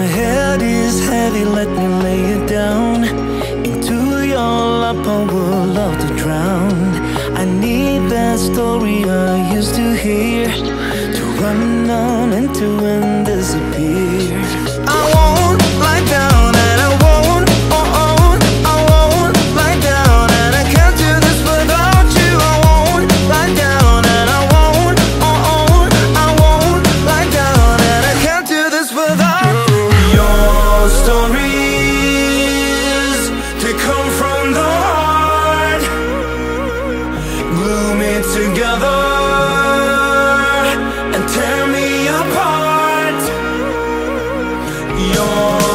head is heavy, let me lay it down. Into your lap I would love to drown. I need that story I used to hear, to run on and to end disappear. I won't lie down and I won't, I won't lie down, and I can't do this without you. I won't lie down and I won't, I won't lie down, and I can't do this without you. Your stories, they come from the heart, glue me together and tear me apart. Your